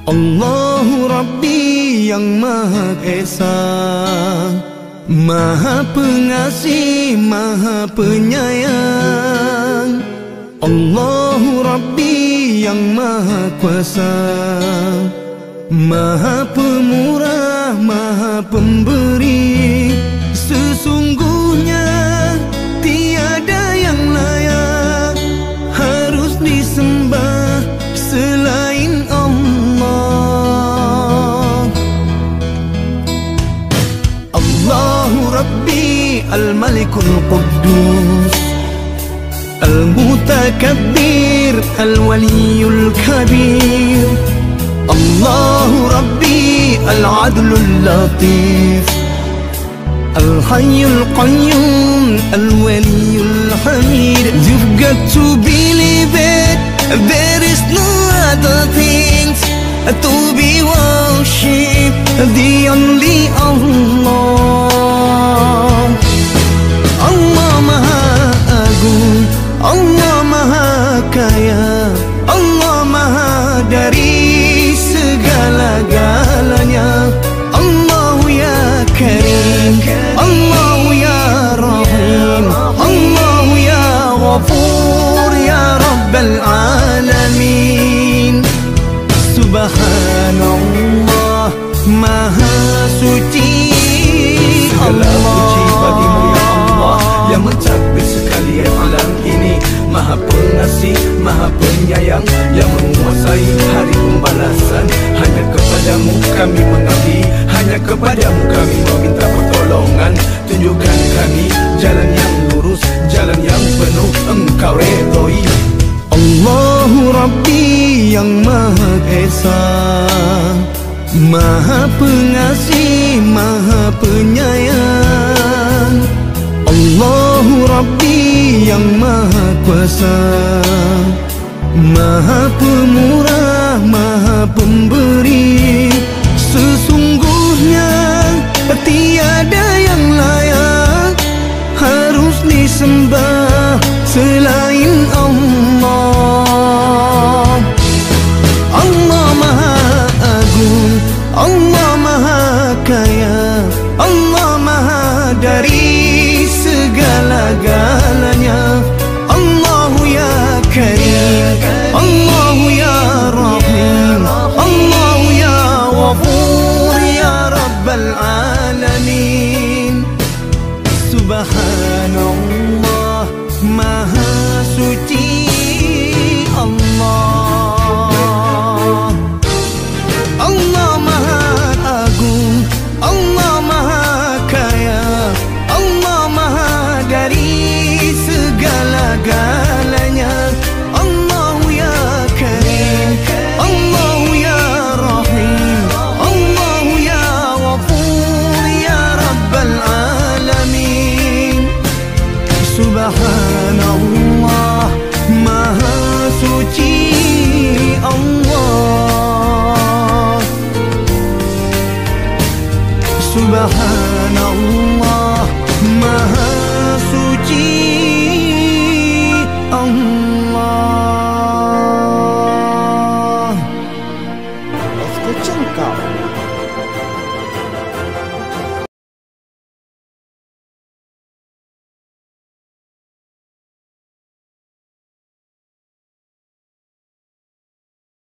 Allahu Rabbi yang Maha Esa, Maha Pengasih, Maha Penyayang. Allahu Rabbi yang Maha Kuasa, Maha Pemurah, Maha Pemberi. Sesungguhnya tiada yang layak harus disembah selain Allah. Allahu Rabbi Al-Malikul Quddus, Al-Mutakabbir, Al-Waliyul Kabir. Allahu Rabbi Al-Adlul Latif, Al-Hayyul Qayyum, Al-Waliyul Hamid. You've got to believe it, there is no other things to be worshipped, the only Allah. Allah Maha Agung, Allah Maha Kaya, Allah Maha dari segala-galanya. Allahu ya Karim, Allahu ya Rahim, Allahu ya Ghafur, ya Rabbal Alamin. Subhanallah, Maha Suci segala Allah. puji bagimu ya Allah, yang mencakap sekalian alam ini. Maha Pengasih, Maha Penyayang, yang menguasai hari pembalasan. Hanya kepadamu kami mengabdi, hanya kepadamu kami meminta pertolongan. Tunjukkan kami jalan yang lurus, jalan yang penuh Engkau redoi. Allahu Rabbi yang Maha Esa, Maha Pengasih, Maha Penyayang. Allahu Rabbi yang Maha Kuasa, Maha Pemurah, Maha Pemberi. Sesungguhnya tiada yang layak harus disembah selain Allah. Allah Maha Agung, Allah Maha Kaya, Allah Maha dari segala-galanya. Allahu ya Karim, Allahu ya Rahim, Allahu ya Ghafur, ya Rabbal Alamin. Subhanallah, Maha Suci Allah. Allah Maha Agung, Allah Maha Kaya, Allah Maha dari segala-galanya. Allahu ya Karim, Allahu ya Rahim, Allahu ya Ghafur, ya Rabbal Alamin. Subhanallah.